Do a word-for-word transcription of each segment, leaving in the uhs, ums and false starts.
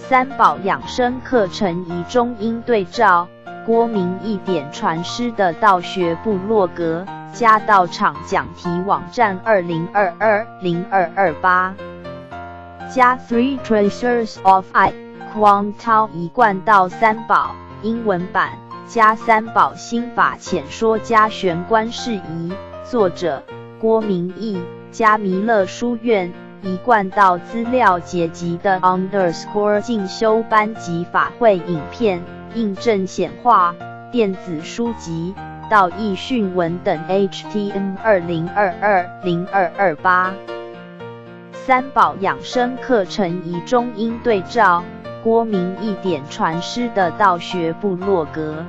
三宝养生课程以中英对照，郭明义点传师的道学部落格加道场讲题网站二零二二零二二八加 Three Treasures of I 匡涛一贯道三宝英文版加三宝心法浅说加玄关事宜，作者郭明义加弥勒书院一贯道资料结集的 underscore 进修班及法会影片、印证显化、电子书籍、道义讯文等 H T M 二零二二零二二八三宝养生课程以中英对照，郭明义点传师的道学部落格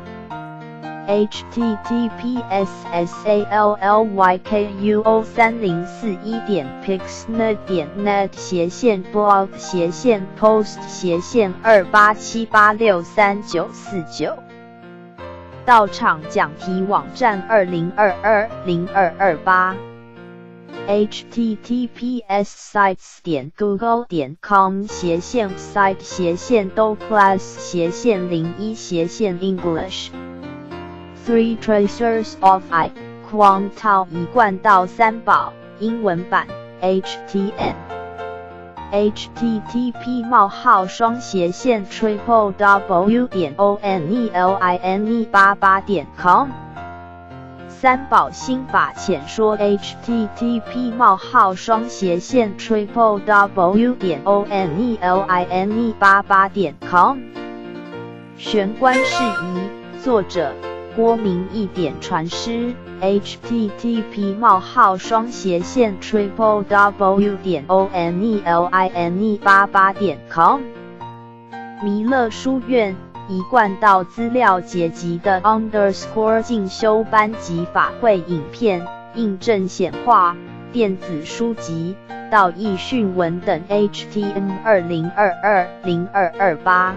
H T T P S S A L L Y K U O 三零四一点 pixnet 点 net 斜线 blog 斜线 post 斜线二八七八六三九四九道场讲题网站二零二二零二二八 H T T P S sites 点 google 点 com 斜线 site 斜线 do class 斜线零一斜线 English Three Treasures of I 匡涛一贯道三宝英文版 H T M H T T P 冒号双斜线 triple w 点 o n e l i n e 八八点 com 三宝心法浅说 H T T P 冒号双斜线 triple w 点 o n e l i n e 八八点 com 玄关事宜，作者郭明义点传师 H T T P 冒号双斜线 triple w 点 o n e l i n e 八八点 com 弥勒书院一贯道资料结集的 underscore 进修班及法会影片、印证显化、电子书籍、道义讯文等 H T M 二零二二零二二八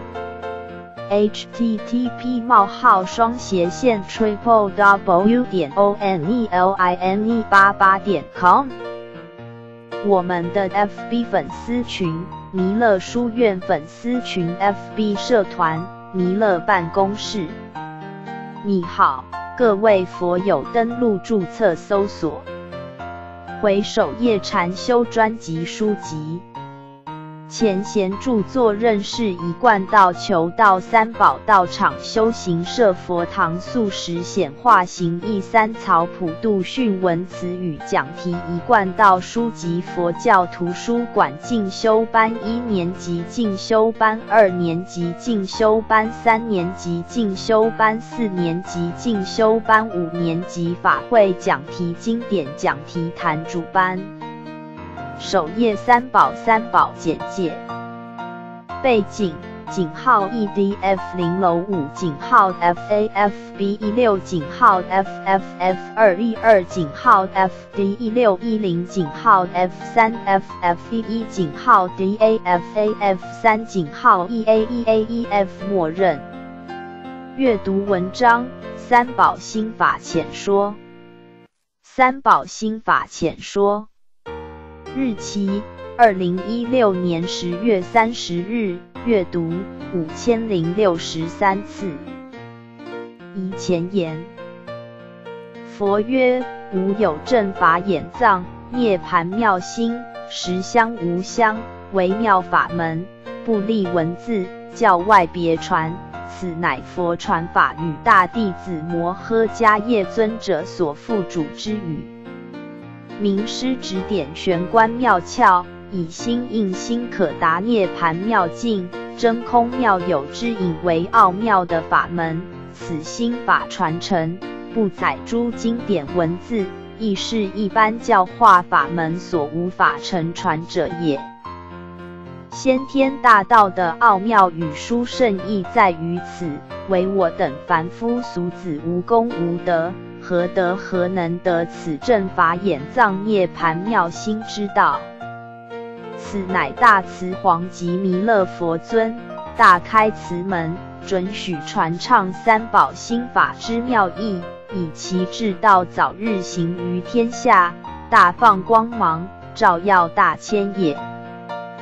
H T T P 冒号双斜线 triple w 点 o n e l i n e 八八点 com 我们的 F B 粉丝群弥勒书院粉丝群 F B 社团弥勒办公室。你好，各位佛友登录注册搜索回首页禅修专辑书籍前贤著作认识一贯道求道三宝道场修行摄佛堂素食显化行义三曹普度训文词语讲题一贯道书籍佛教图书馆进修班一年级进修班二年级进修班三年级进修班四年级进修班五年级法会讲题经典讲题坛主班首页三宝三宝简介背景井号 E D F 零楼五井号 F A F B 一六井号 F F F 二一二井号 F D 一六一零井号 F 三 F F 一一井号 D A F A F 三井号 E A E A E F 默认阅读文章三宝心法浅说三宝心法浅说日期二零一六年十月三十日，阅读五千零六十三次。以前言：佛曰：无有正法眼藏，涅盘妙心，实相无相，为妙法门，不立文字，教外别传。此乃佛传法与大弟子摩诃迦叶尊者所付嘱之语。名师指点玄关妙窍，以心印心可达涅盘妙境，真空妙有之引为奥妙的法门。此心法传承，不载诸经典文字，亦是一般教化法门所无法承传者也。先天大道的奥妙与殊胜意在于此，唯我等凡夫俗子无功无德，何德何能得此正法眼藏涅盘妙心之道？此乃大慈皇极弥勒佛尊大开慈门，准许传唱三宝心法之妙义，以其至道早日行于天下，大放光芒，照耀大千也。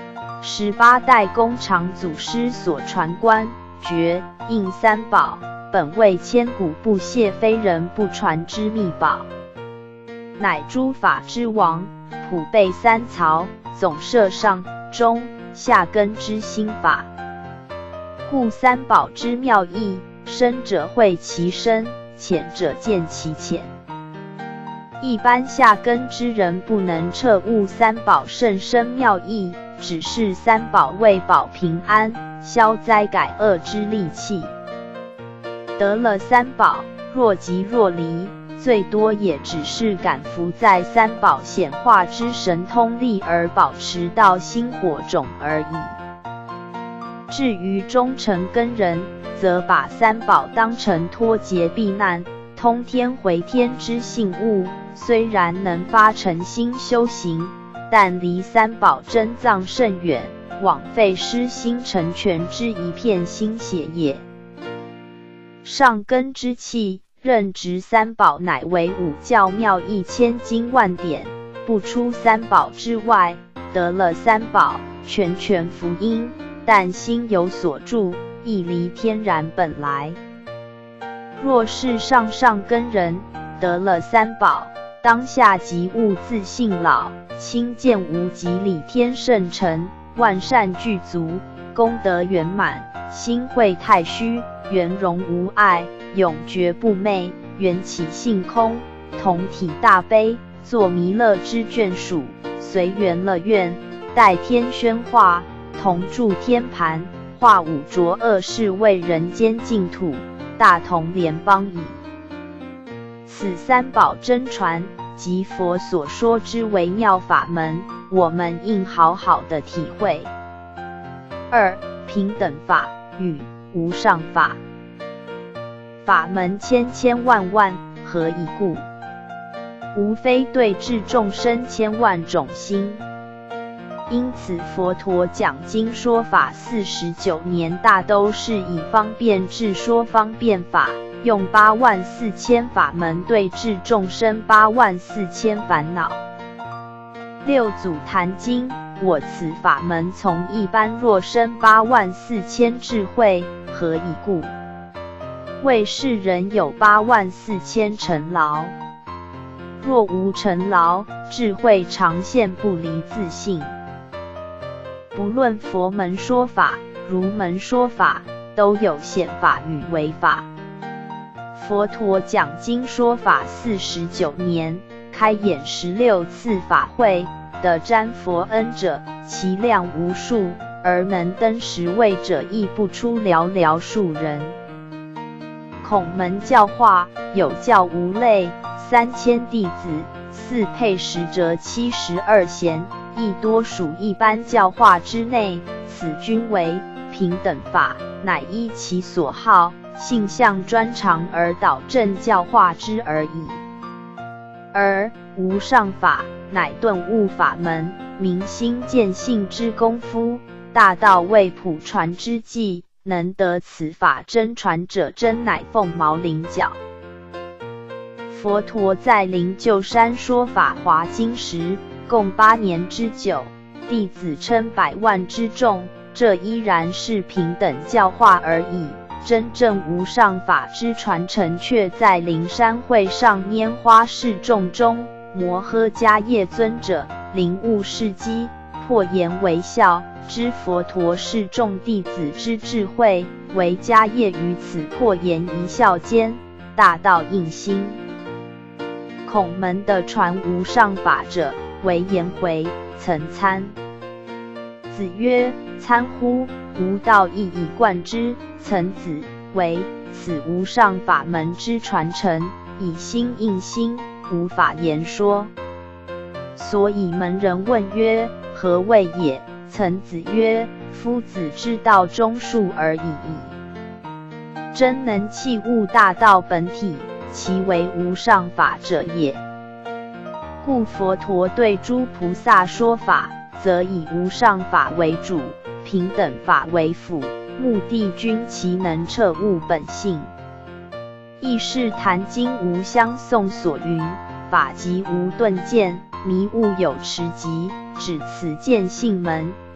十八代工厂祖师所传观，绝印三宝，本为千古不泄，非人不传之秘宝。乃诸法之王，普备三曹，总摄上中下根之心法。故三宝之妙义，深者会其深，浅者见其浅。一般下根之人不能彻悟三宝甚深妙义，只是三宝为保平安、消灾改恶之利器。得了三宝，若即若离，最多也只是感服在三宝显化之神通力而保持到心火种而已。至于忠诚根人，则把三宝当成脱劫避难、通天回天之信物，虽然能发诚心修行，但离三宝真藏甚远，枉费失心成全之一片心血也。上根之气，任执三宝乃为五教妙义千经万典，不出三宝之外。得了三宝，全全福音，但心有所住，亦离天然本来。若是上上根人，得了三宝，当下即悟自性老，亲见无极理天圣成，万善具足，功德圆满，心慧太虚，圆融无碍，永绝不昧，缘起性空，同体大悲，作弥勒之眷属，随缘了愿，待天宣化，同住天盘，化五浊恶世为人间净土，大同联邦矣。此三宝真传，即佛所说之微妙法门，我们应好好的体会。二、平等法与无上法。法门千千万万，何以故？无非对治众生千万种心。因此佛陀讲经说法四十九年，大都是以方便智说方便法，用八万四千法门对治众生八万四千烦恼。六祖坛经，我此法门从一般若生八万四千智慧，何以故？为世人有八万四千尘劳，若无尘劳，智慧常现不离自性。不论佛门说法、儒门说法，都有显法与为法。佛陀讲经说法四十九年，开演十六次法会的沾佛恩者，其量无数，而能登十位者亦不出寥寥数人。孔门教化，有教无类，三千弟子，四配十折七十二贤，亦多属一般教化之内。此均为平等法，乃依其所好，性相专长而导正教化之而已。而无上法，乃顿悟法门，明心见性之功夫，大道未普传之际，能得此法真传者，真乃凤毛麟角。佛陀在灵鹫山说法华经时，共八年之久，弟子称百万之众，这依然是平等教化而已。真正无上法之传承，却在灵山会上拈花示众中，摩诃迦叶尊者领悟事机，破颜微笑，知佛陀是众弟子之智慧，为迦叶于此破颜一笑间，大道应心。孔门的传无上法者，为颜回，曾参。子曰：参乎？吾道一以贯之。曾子为此无上法门之传承，以心应心，无法言说。所以门人问曰：何谓也？曾子曰：夫子之道中术而已矣。真能契悟大道本体，其为无上法者也。故佛陀对诸菩萨说法，则以无上法为主，平等法为辅，目的均其能彻悟本性。亦是坛经无相颂所云：法即无顿见，迷悟有持疾，指此见性门，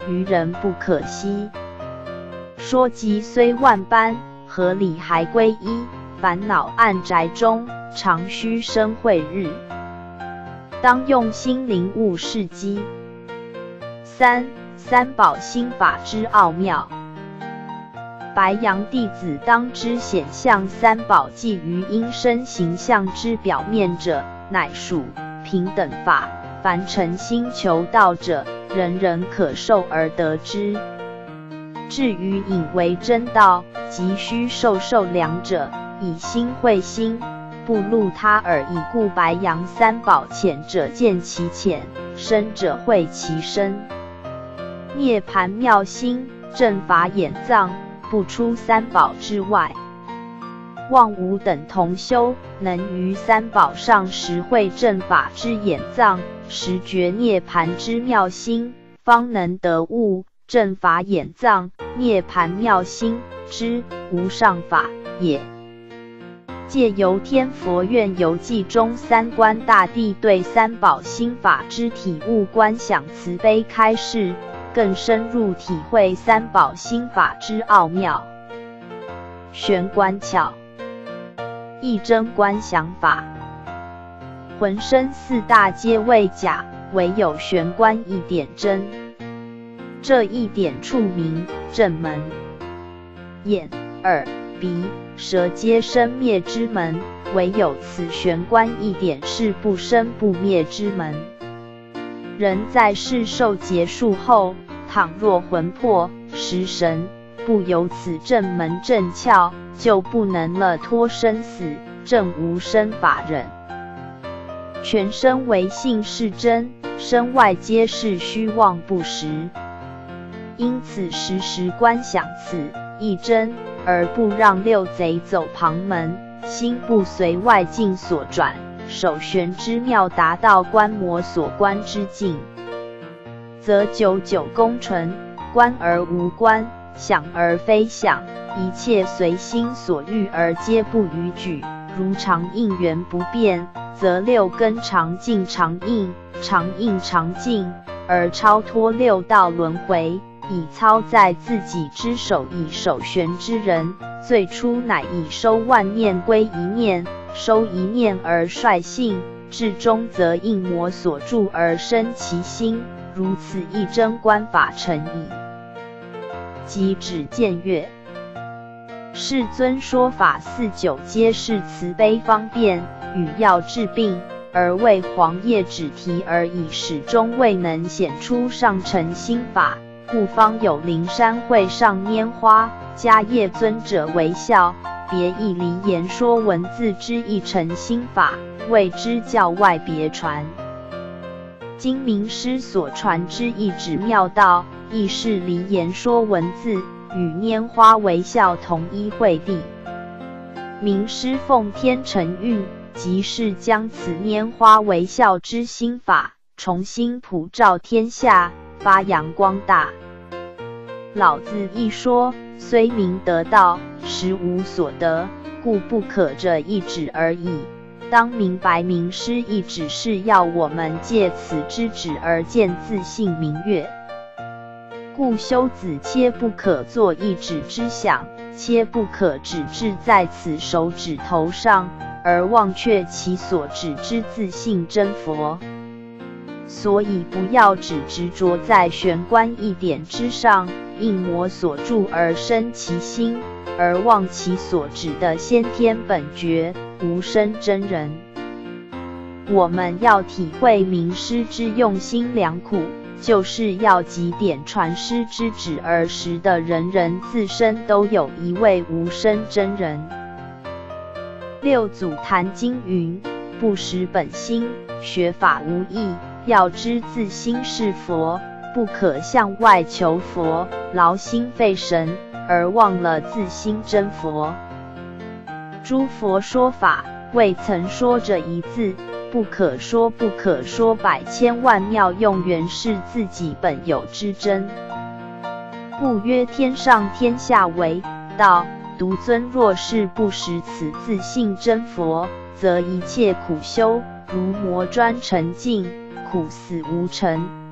愚人不可惜。说及虽万般，合理还归一。烦恼暗宅中，常须生慧日。当用心领悟是机。三、三宝心法之奥妙。白羊弟子当知显象三宝记于因身形象之表面者，乃属平等法。凡诚心求道者，人人可受而得之。至于引为真道，即须受受量者，以心会心，不露他耳以故。白羊三宝浅者见其浅，深者会其深。涅盘妙心，正法眼藏，不出三宝之外。望吾等同修，能于三宝上实会正法之眼藏，实觉涅盘之妙心，方能得悟正法眼藏、涅盘妙心之无上法也。借由天佛愿游记中三观大帝对三宝心法之体悟观想慈悲开示，更深入体会三宝心法之奥妙。玄观窍，一真观想法。浑身四大皆为假，唯有玄观一点真。这一点处名正门。眼、耳、鼻、舌皆生灭之门，唯有此玄观一点是不生不灭之门。人在世寿结束后，倘若魂魄、识神不由此正门正窍，就不能了脱生死，证无生法忍。全身为性是真，身外皆是虚妄不实。因此时时观想此一真，而不让六贼走旁门，心不随外境所转，手玄之妙达到观摩所观之境，则九九功纯，观而无观，想而非想，一切随心所欲而皆不逾矩。如常应缘不变，则六根常进常应，常应常进，而超脱六道轮回。以操在自己之手以手玄之人，最初乃以收万念归一念，收一念而率性，至终则应魔所助而生其心，如此一真观法成矣。即指见月。世尊说法四九皆是慈悲方便，与药治病，而为黄叶只提而已，始终未能显出上乘心法。故方有灵山会上拈花，迦叶尊者微笑，别以离言说文字之一乘心法，谓之教外别传。今名师所传之一指妙道，亦是离言说文字，与拈花微笑同一会地。名师奉天承运，即是将此拈花微笑之心法，重新普照天下，发扬光大。老子一说，虽明得道，实无所得，故不可这一指而已。当明白名师一指是要我们借此之指而见自性明月。故修子切不可作一指之想，切不可只置在此手指头上，而忘却其所指之自性真佛。所以不要只执着在玄观一点之上，应魔所助而生其心，而忘其所指的先天本觉无生真人。我们要体会名师之用心良苦，就是要集点传师之旨而实的人人自身都有一位无生真人。六祖坛经云：不识本心，学法无益。要知自心是佛，不可向外求佛，劳心费神，而忘了自心真佛。诸佛说法，未曾说着一字，不可说不可说百千万妙用，原是自己本有之真。故曰天上天下为道，独尊若是不识此自性真佛，则一切苦修如磨砖成镜，苦死无成，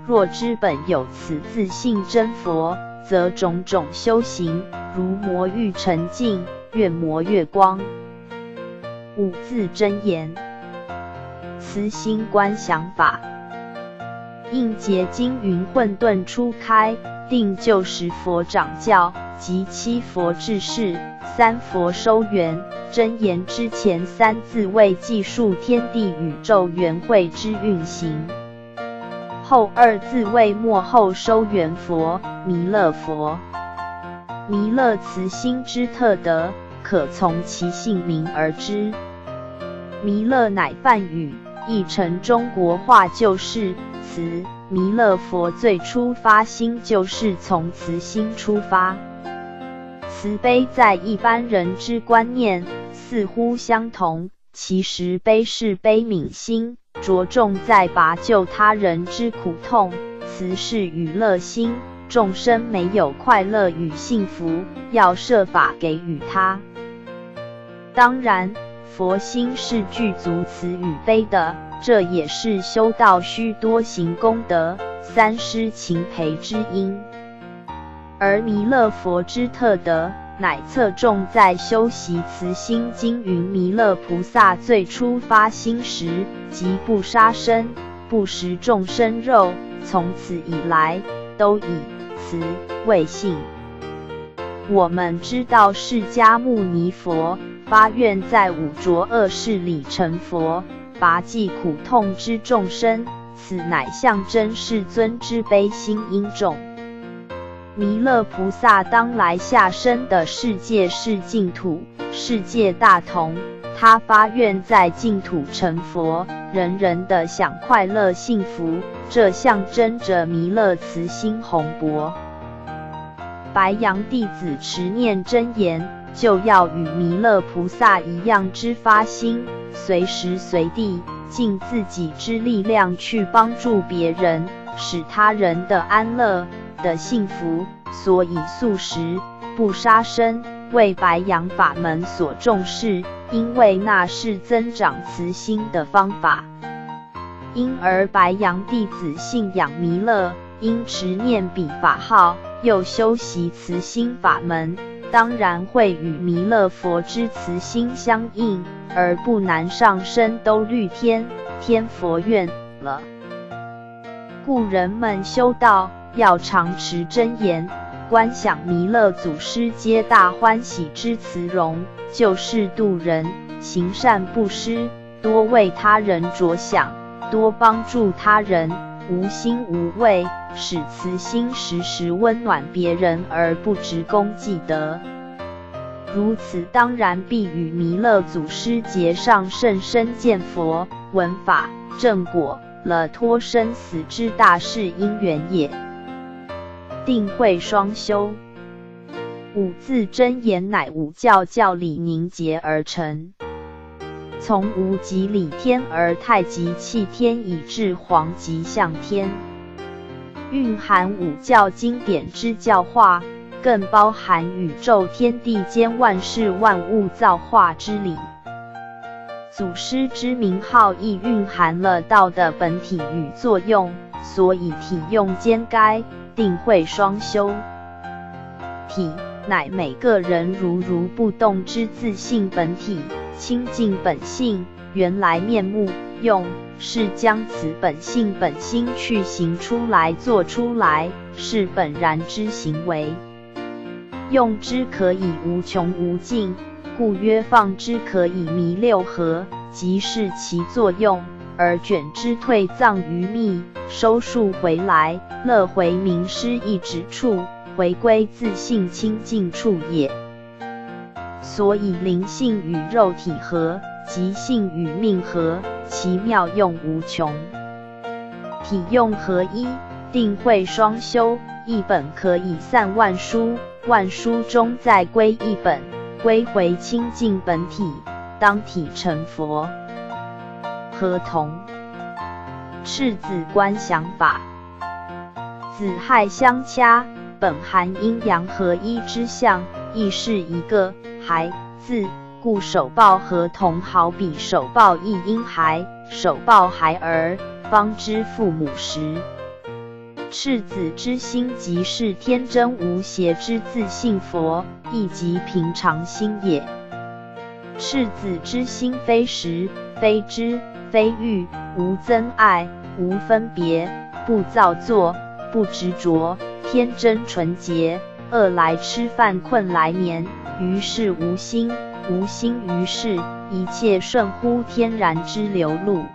若知本有此自性真佛，则种种修行，如魔欲沉静，越磨越光。五字真言，慈心观想法。应结经云混沌初开，定就十佛掌教，即七佛治世，三佛收圆。真言之前三字为记述天地宇宙圆会之运行，后二字为末后收圆佛弥勒佛。弥勒慈心之特德，可从其姓名而知。弥勒乃梵语，译成中国话就是慈。弥勒佛最初发心就是从慈心出发。慈悲在一般人之观念似乎相同，其实悲是悲悯心，着重在拔救他人之苦痛；慈是娱乐心，众生没有快乐与幸福，要设法给予他。当然，佛心是具足慈与悲的，这也是修道须多行功德，三施勤培之因。而弥勒佛之特德，乃侧重在修习慈心经云弥勒菩萨最初发心时，即不杀生，不食众生肉，从此以来，都以慈为性。我们知道释迦牟尼佛发愿在五浊恶世里成佛，拔济苦痛之众生，此乃象征世尊之悲心因重。弥勒菩萨当来下生的世界是净土，世界大同，他发愿在净土成佛，人人的享快乐幸福，这象征着弥勒慈心宏博。白羊弟子持念真言，就要与弥勒菩萨一样之发心，随时随地尽自己之力量去帮助别人，使他人的安乐的幸福。所以素食不杀生为白羊法门所重视，因为那是增长慈心的方法。因而白羊弟子信仰弥勒，因持念彼法号，又修习慈心法门，当然会与弥勒佛之慈心相应，而不难上升兜率天天佛院了。故人们修道要常持真言，观想弥勒祖师皆大欢喜之慈容，就是度人，行善布施，多为他人着想，多帮助他人，无心无畏，使慈心时时温暖别人而不执功济德。如此当然必与弥勒祖师结上甚深见佛、闻法、正果了脱生死之大事因缘也。定慧双修，五字真言乃五教教理凝结而成，从无极理天而太极气天以至黄极象天，蕴含五教经典之教化，更包含宇宙天地间万事万物造化之理。祖师之名号亦蕴含了道的本体与作用，所以体用兼该，定慧双修。体乃每个人如如不动之自性本体，清净本性，原来面目。用是将此本性本心去行出来做出来，是本然之行为。用之可以无穷无尽，故曰放之可以弥六合，即是其作用，而卷之退藏于密，收束回来，乐回明失一直处，回归自性清净处也。所以灵性与肉体合，即性与命合，其妙用无穷。体用合一，定慧双修，一本可以散万殊，万殊中再归一本，归回清净本体，当体成佛。合同赤子观想法，子亥相掐，本含阴阳合一之象，亦是一个孩字，故手抱合同，好比手抱一婴孩，手抱孩儿，方知父母时。 赤子之心即是天真无邪之自性佛，亦即平常心也。赤子之心非实，非知，非欲，无憎爱，无分别，不造作，不执着，天真纯洁，饿来吃饭，困来眠，于是无心，无心于事，一切顺乎天然之流露。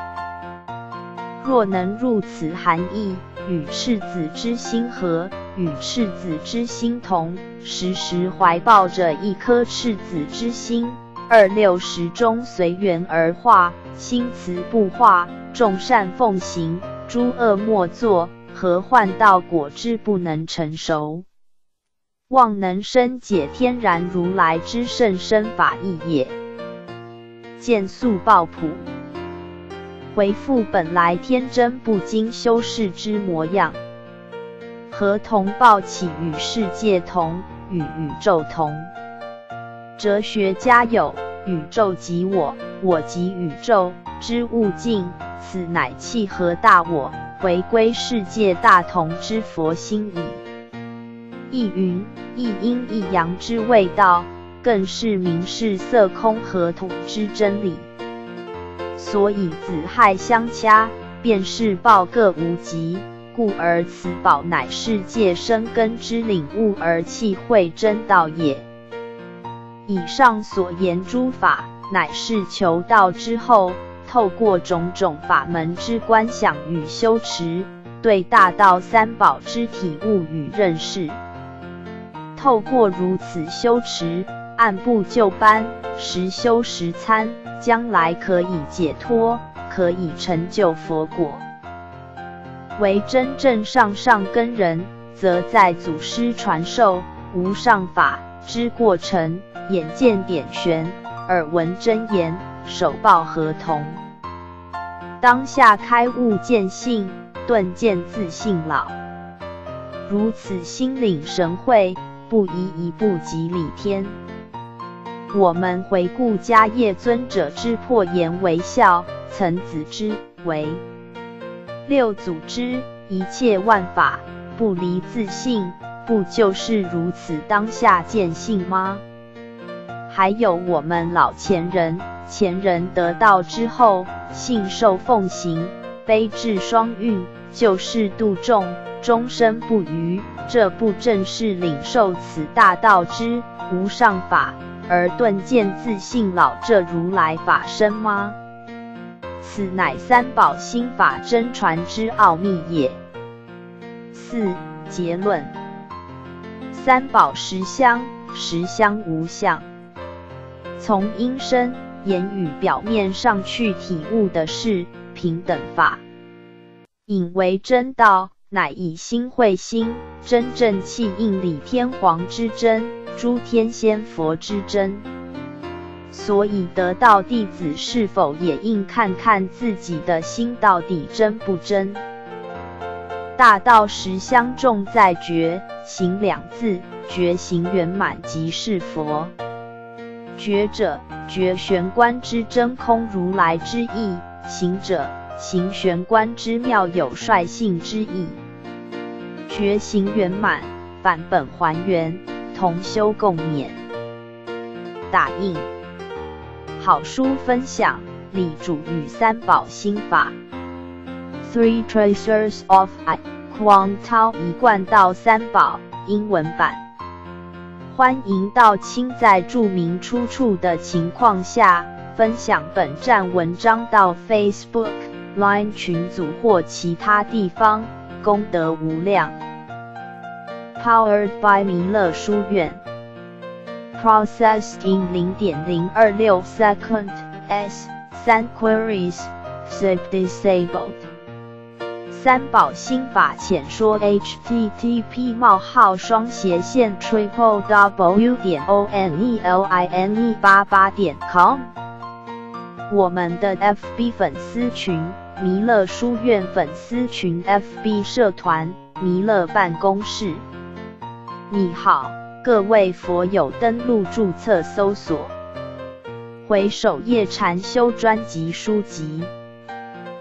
若能入此含义，与赤子之心合，与赤子之心同，时时怀抱着一颗赤子之心，二六时中随缘而化，心慈不化，众善奉行，诸恶莫作，何患道果之不能成熟？望能深解天然如来之甚深法义也。见素抱朴，回复本来天真不经修饰之模样，何同抱起与世界同，与宇宙同？哲学家有宇宙即我，我即宇宙之悟境，此乃契合大我，回归世界大同之佛心矣。亦云一阴一阳之谓道，更是明示色空合土之真理。所以子亥相掐，便是报各无极，故而此宝乃世界生根之领悟而契会真道也。以上所言诸法，乃是求道之后，透过种种法门之观想与修持，对大道三宝之体悟与认识。透过如此修持，按部就班，实修实参，将来可以解脱，可以成就佛果。为真正上上根人，则在祖师传授无上法之过程，眼见点玄，耳闻真言，手抱合同，当下开悟见性，顿见自性老。如此心领神会，不宜一步即理天。我们回顾迦叶尊者之破颜为笑，曾子之为六祖之一切万法不离自性，不就是如此当下见性吗？还有我们老前人，前人得道之后，信受奉行，悲智双运，救世度众，终身不渝，这不正是领受此大道之无上法，而顿见自性老这如来法身吗？此乃三宝心法真传之奥秘也。四、结论：三宝实相，实相无相。从音声、言语表面上去体悟的是平等法，引为真道，乃以心会心，真正契应理天皇之真，诸天仙佛之真。所以得道弟子是否也应看看自己的心到底真不真？大道实相重在觉行两字，觉行圆满即是佛。觉者，觉玄观之真空如来之意；行者，行玄观之妙有率性之意。觉行圆满，返本还原，同修共勉。打印。好书分享，李主与三宝心法。Three Treasures of I， Quang Tao 一贯道三宝，英文版。欢迎到亲在注明出处的情况下，分享本站文章到 Facebook、Line 群组或其他地方，功德无量。Powered by 弥勒书院。Processed in 零点零二六 second s 三 queries zip disabled。三宝心法浅说 H T T P 冒号双斜线 triple w 点 o n e l i n e 八八点 com。我们的 F B 粉丝群弥勒书院粉丝群 F B 社团弥勒办公室。你好，各位佛友，登录注册搜索回首页禅修专辑书籍。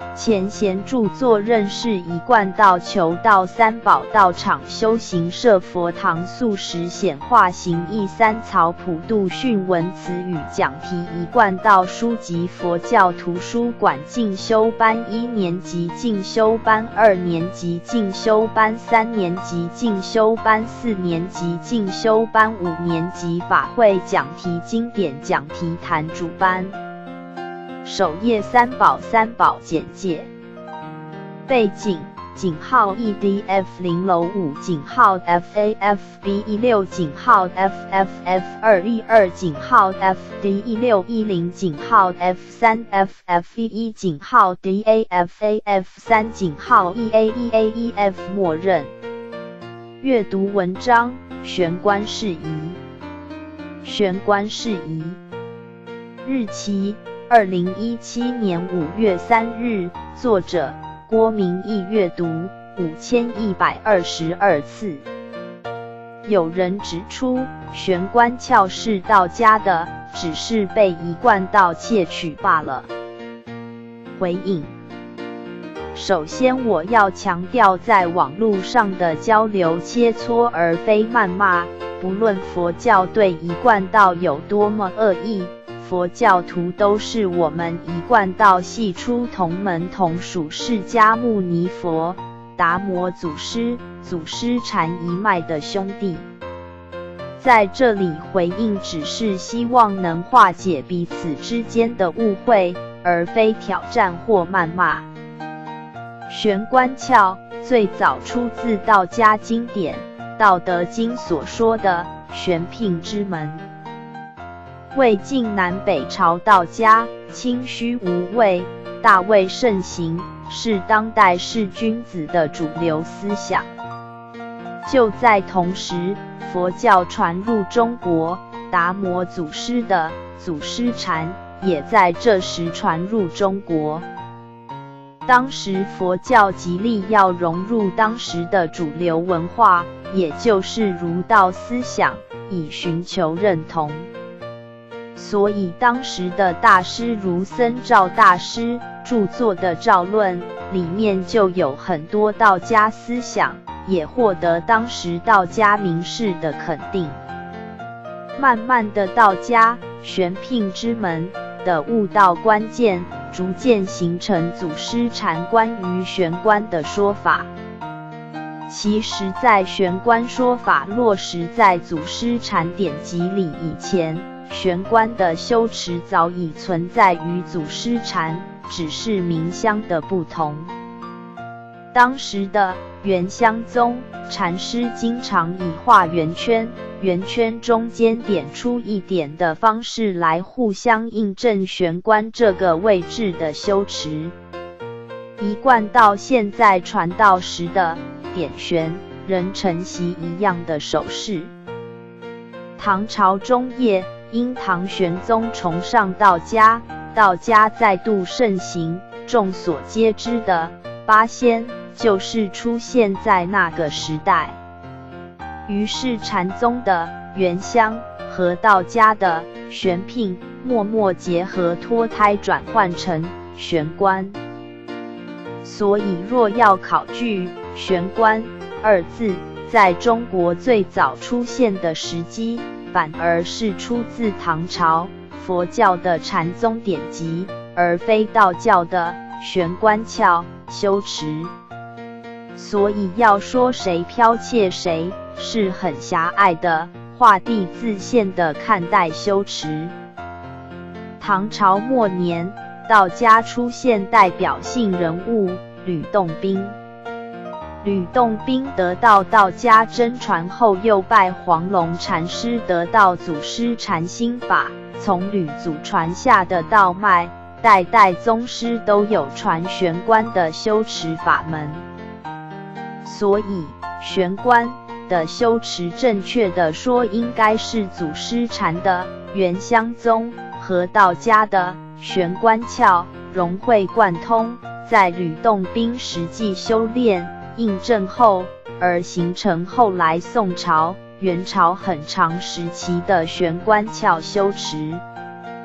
前贤著作认识一贯道求道三宝道场修行摄佛堂素食显化行义三曹普度训文词语讲题一贯道书籍佛教图书馆进修班一年级进修班二年级进修班三年级进修班四年级进修班五年级法会讲题经典讲题坛主班。首页三宝三宝简介。背景：井号 E D F 零楼五井号 F A F B 一六井号 F F F 二一二井号 F D 一六一零井号 F 三 F F 一一井号 D A F A F 三井号 E A E A E F 默认。阅读文章：玄关事宜。玄关事宜。日期：二零一七年五月三日。作者：郭明义。阅读五千一百二十二次。有人指出，玄关窍是道家的，只是被一贯道窃取罢了。回应：首先我要强调，在网络上的交流切磋而非谩骂，不论佛教对一贯道有多么恶意，佛教徒都是我们一贯道系出同门同属释迦牟尼佛、达摩祖师、祖师禅一脉的兄弟。在这里回应只是希望能化解彼此之间的误会，而非挑战或谩骂。玄关窍最早出自道家经典《道德经》所说的玄牝之门。魏晋南北朝道家清虚无畏、大畏盛行，是当代士君子的主流思想。就在同时，佛教传入中国，达摩祖师的祖师禅也在这时传入中国。当时佛教极力要融入当时的主流文化，也就是儒道思想，以寻求认同。所以当时的大师如僧肇大师著作的《肇论》里面就有很多道家思想，也获得当时道家名士的肯定。慢慢的，道家玄牝之门的悟道关键，逐渐形成祖师禅关于玄关的说法。其实在玄关说法落实在祖师禅典籍里以前，玄关的修持早已存在于祖师禅，只是名相的不同。当时的元香宗禅师经常以画圆圈，圆圈中间点出一点的方式来互相印证玄关这个位置的修持。一贯到现在传道时的点玄、人承袭一样的手势。唐朝中叶，因唐玄宗崇尚道家，道家再度盛行，众所皆知的八仙就是出现在那个时代。于是禅宗的元香和道家的玄牝默默结合，脱胎转换成玄关。所以若要考据玄关二字在中国最早出现的时机，反而是出自唐朝佛教的禅宗典籍，而非道教的玄关窍修持。所以要说谁剽窃谁，是很狭隘的、画地自限的看待修持。唐朝末年，道家出现代表性人物吕洞宾。吕洞宾得到道家真传后，又拜黄龙禅师，得到祖师禅心法。从吕祖传下的道脉，代代宗师都有传玄关的修持法门。所以玄关的修持，正确的说应该是祖师禅的元香宗和道家的玄关窍融会贯通，在吕洞宾实际修炼印证后，而形成后来宋朝、元朝很长时期的玄关窍修持。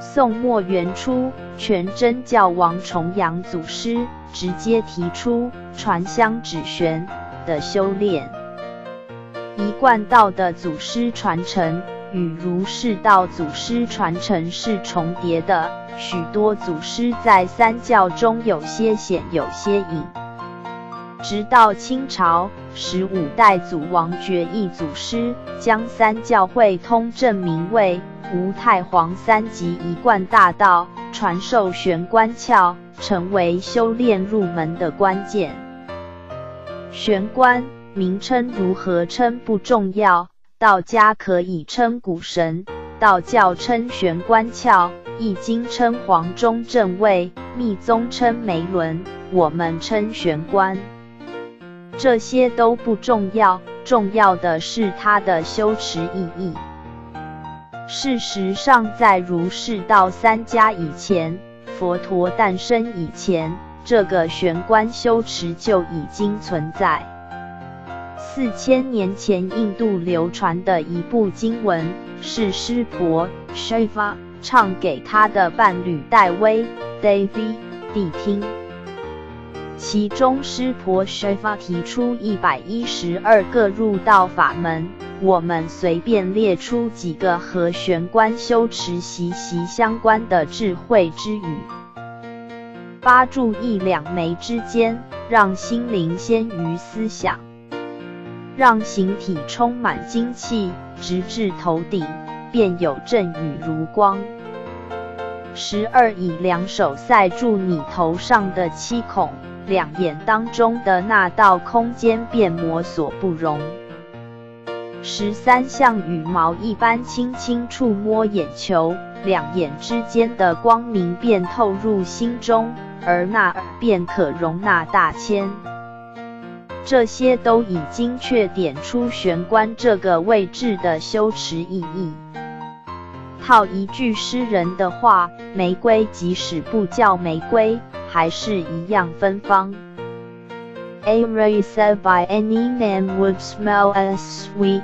宋末元初，全真教王重阳祖师直接提出传香指玄的修炼。一贯道的祖师传承与儒释道祖师传承是重叠的，许多祖师在三教中有些显有些隐。直到清朝，十五代祖王觉义祖师将三教汇通，正名为吴太皇三极一贯大道，传授玄关窍，成为修炼入门的关键。玄关名称如何称不重要，道家可以称谷神，道教称玄关窍，易经称黄中正位，密宗称眉轮，我们称玄关。这些都不重要，重要的是它的修持意义。事实上，在儒释道三家以前，佛陀诞生以前，这个玄关修持就已经存在。四千年前，印度流传的一部经文是湿婆 Shiva 唱给他的伴侣戴威 Devi 谛听。其中湿婆 Shiva 提出一百一十二个入道法门，我们随便列出几个和玄关修持息息相关的智慧之语。八注意两眉之间，让心灵先于思想，让形体充满精气，直至头顶，便有阵雨如光。十二以两手塞住你头上的七孔，两眼当中的那道空间便摩所不容。十三像羽毛一般轻轻触摸眼球，两眼之间的光明便透入心中，而那耳便可容纳大千。这些都已经确点出玄关这个位置的修持意义。套一句诗人的话，玫瑰即使不叫玫瑰，还是一样芬芳。A rose that by any name would smell as sweet,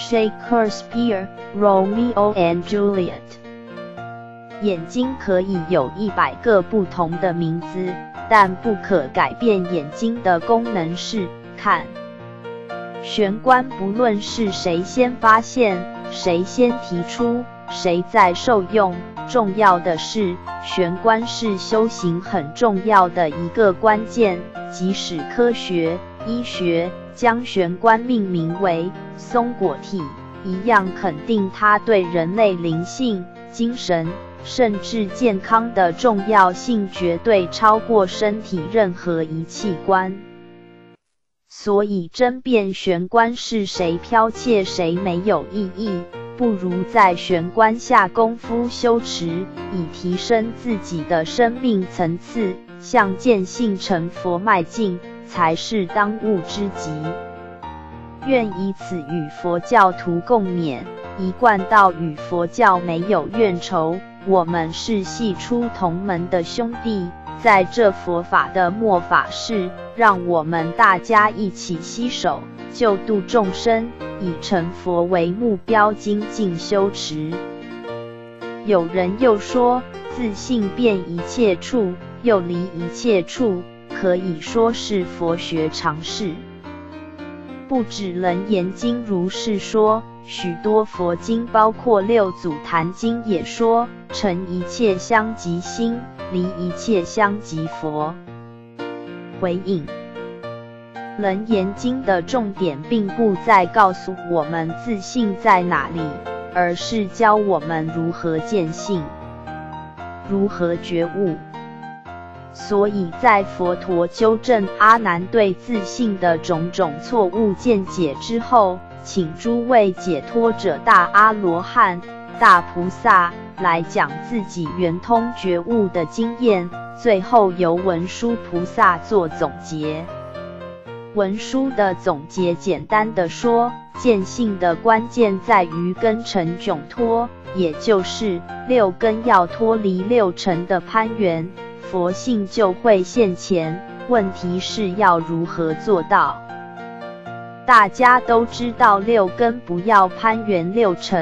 Shakespeare, Romeo and Juliet。 眼睛可以有一百个不同的名字，但不可改变眼睛的功能是看。玄关不论是谁先发现，谁先提出，谁在受用，重要的是玄关是修行很重要的一个关键。即使科学医学将玄关命名为松果体，一样肯定它对人类灵性、精神甚至健康的重要性绝对超过身体任何一器官。所以争辩玄关是谁剽窃谁没有意义，不如在玄关下功夫修持，以提升自己的生命层次，向见性成佛迈进，才是当务之急。愿以此与佛教徒共勉，一贯道与佛教没有怨仇，我们是系出同门的兄弟。在这佛法的末法世，让我们大家一起携手，救度众生，以成佛为目标，精进修持。有人又说，自性遍一切处，又离一切处，可以说是佛学常识。不止楞严经如是说，许多佛经包括六祖坛经也说，成一切相即心，离一切相即佛。回应楞严经的重点并不在告诉我们自性在哪里，而是教我们如何见性，如何觉悟。所以在佛陀纠正阿难对自性的种种错误见解之后，请诸位解脱者大阿罗汉、大菩萨来讲自己圆通觉悟的经验，最后由文殊菩萨做总结。文殊的总结简单的说，见性的关键在于根尘窘脱，也就是六根要脱离六尘的攀缘，佛性就会现前。问题是要如何做到？大家都知道六根不要攀缘六尘，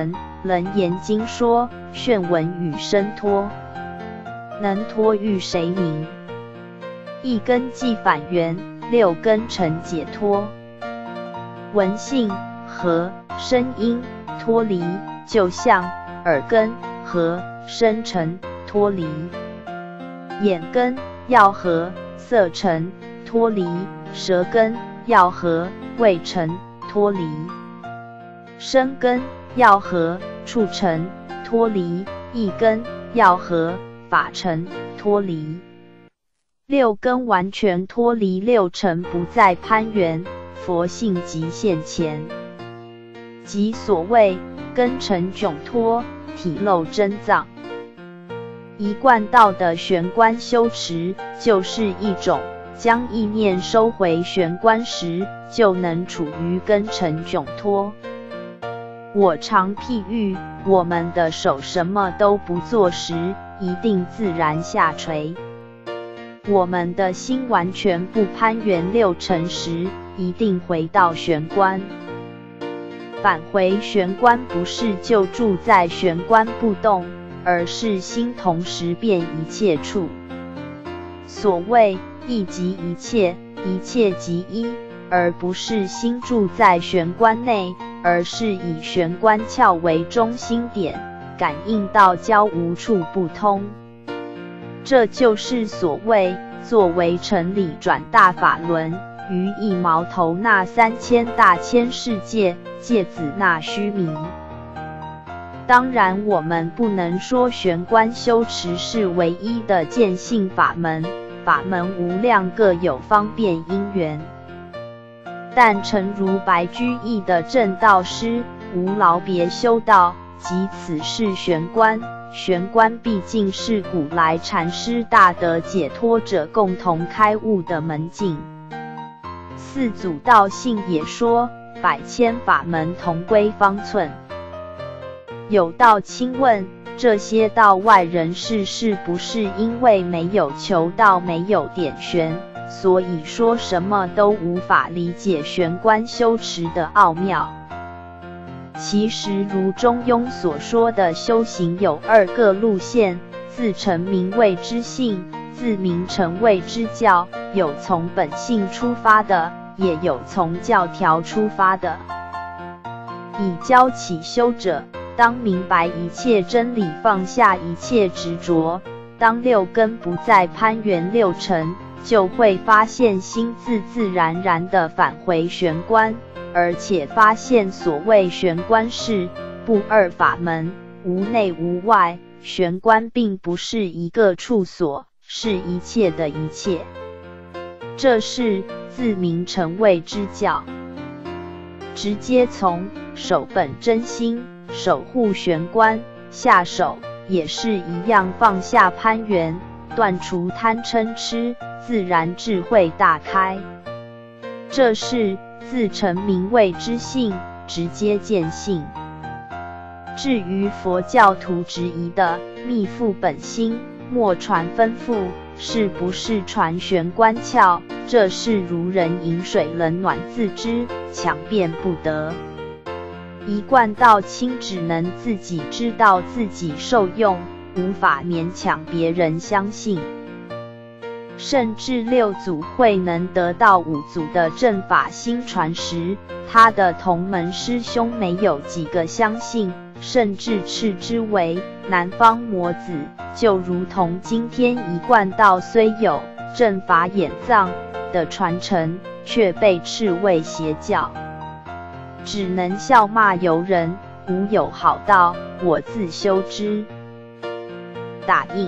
楞严经说，炫闻与生脱，能脱欲谁明？一根即返原，六根成解脱。闻性和声音脱离，就像耳根和声尘脱离，眼根要和色尘脱离，舌根要和味尘脱离，身根要和触尘脱离，意根要和法尘脱离。六根完全脱离，六尘不再攀缘，佛性即现前。即所谓根尘迥脱，体漏真藏。一贯道的玄关修持，就是一种将意念收回玄关时，就能处于根尘迥脱。我常譬喻，我们的手什么都不做时，一定自然下垂；我们的心完全不攀缘六尘时，一定回到玄关。返回玄关不是就住在玄关不动，而是心同时遍一切处。所谓一即一切，一切即一，而不是心住在玄关内，而是以玄关窍为中心点，感应到交无处不通。这就是所谓作为成理转大法轮，于一毛头那三千大千世界，芥子那须弥。当然，我们不能说玄关修持是唯一的见性法门，法门无量，各有方便因缘。但诚如白居易的正道诗，无劳别修道，即此是玄关。玄关毕竟是古来禅师大德解脱者共同开悟的门径。四祖道信也说，百千法门同归方寸。有道亲问，这些道外人士是不是因为没有求道，没有点玄，所以说什么都无法理解玄关修持的奥妙？其实如中庸所说的修行有二个路线，自成名谓之性，自名成谓之教，有从本性出发的，也有从教条出发的。以教起修者，当明白一切真理，放下一切执着，当六根不再攀缘六尘，就会发现心自自然然地返回玄关，而且发现所谓玄关是不二法门，无内无外，玄关并不是一个处所，是一切的一切。这是自名成谓之教，直接从守本真心，守护玄关下手，也是一样放下攀缘，断除贪嗔痴，自然智慧大开。这是自成名谓之性，直接见性。至于佛教徒质疑的密复本心，莫传吩咐，是不是传玄关窍？这是如人饮水，冷暖自知，强辩不得。一贯道亲只能自己知道，自己受用，无法勉强别人相信。甚至六祖慧能得到五祖的正法心传时，他的同门师兄没有几个相信，甚至斥之为南方魔子。就如同今天一贯道虽有正法眼藏的传承，却被斥为邪教，只能笑骂由人，无有好道，我自修之。打印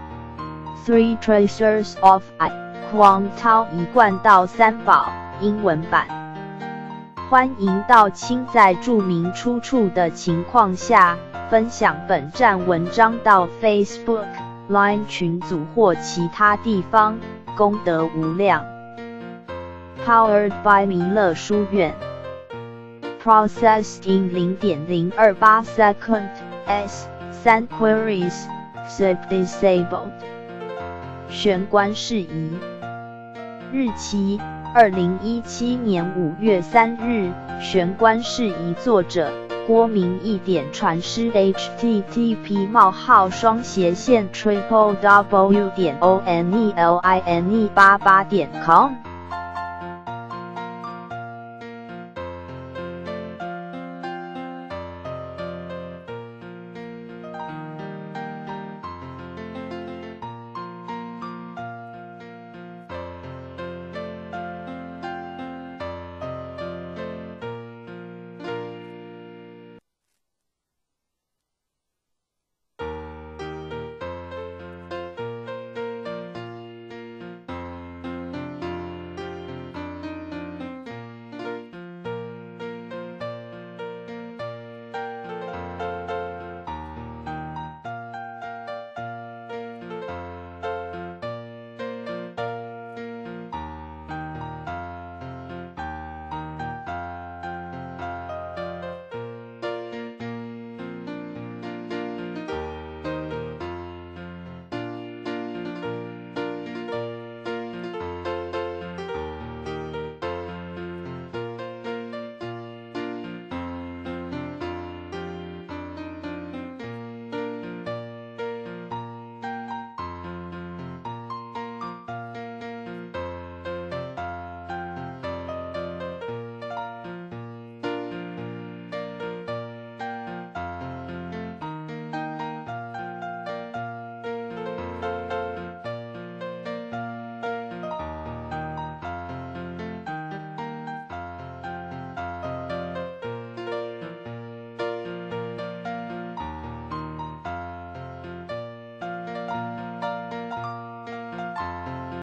Three Treasures of I 匡涛一贯道三宝英文版。欢迎道亲在注明出处的情况下，分享本站文章到 Facebook、Line 群组或其他地方，功德无量。Powered by 弥勒书院。Processed in 零点零二八 seconds S 三 queries zip disabled。玄关事宜。日期二零一七年五月三日。玄关事宜作者郭明义点传师 h t t p 冒号双斜线 triple w 点 o n e l i n e 八八点 com